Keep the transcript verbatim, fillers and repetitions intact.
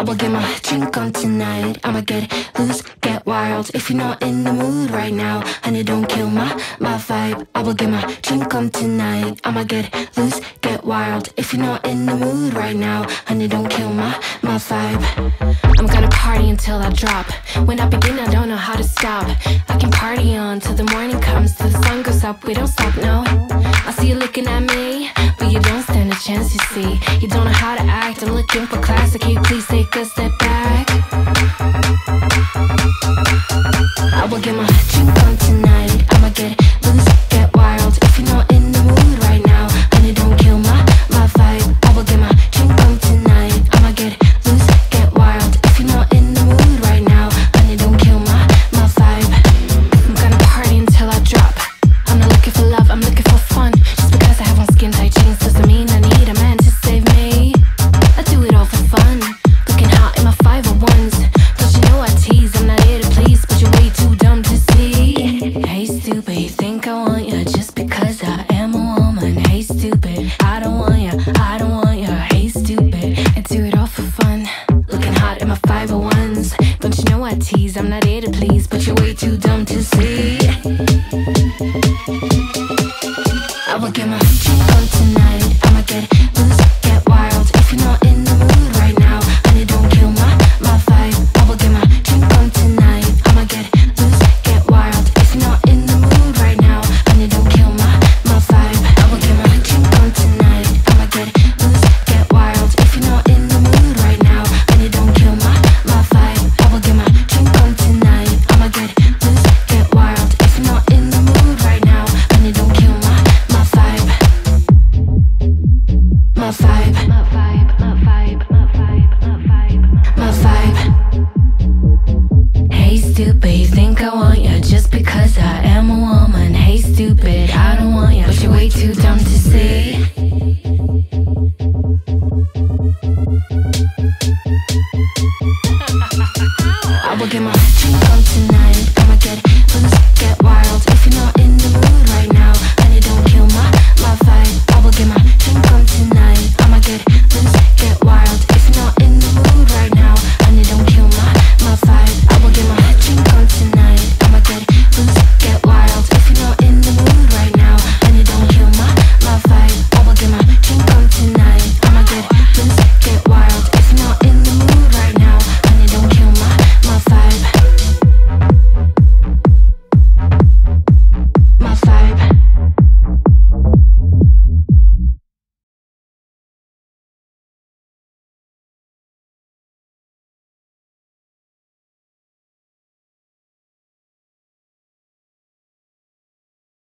will get my drink on tonight. I'ma get loose, get wild. If you're not in the mood right now, honey, don't kill my, my vibe. I will get my drink on tonight. I'ma get loose, get wild. If you're not in the mood right now, honey, don't kill my, my vibe. I'm gonna party until I drop. When I begin, I don't know how to stop. I can party on till the morning comes, till the sun goes up. We don't stop, no. I see you looking at me, but you don't stand a chance, you see. You don't know how to act, I'm looking for class. Can you please take a step back? I will get my drink on tonight. I'ma get loose, get wild. If you're not in the mood right now, honey, don't kill my, my vibe. I will get my drink on tonight. I'ma get loose, get wild. If you're not in the mood right now, honey, don't kill my, my vibe. I'm gonna party until I drop. I'm not looking for love, I'm looking for fun. Just because I have on skin tight jeans doesn't mean I need a man to save me. I do it all for fun, looking hot in my five oh ones. Don't you know I tease, I'm not here to please, but you're way too dumb to see. Hey stupid, you think I want you just because I am a woman. Hey stupid, I don't want you, I don't want you. Hey stupid, I do it all for fun, looking hot in my five oh ones. Don't you know I tease, I'm not here to please, but you're way too dumb to see. I will get my drink on tonight. I'ma get loose, get wild. If you're not in the mood right now, honey, don't kill my, my vibe. I will get my drink on tonight. I'ma get loose, get wild. If you're not in the mood right now, honey, don't kill my, my vibe. I will get my drink on tonight. I'ma get loose, get wild. If you're not in the mood right now, honey, don't kill my, my vibe. I will get my drink on tonight. I'ma get loose, get wild. If you're not in the mood right now, honey, don't kill my, my vibe. My vibe.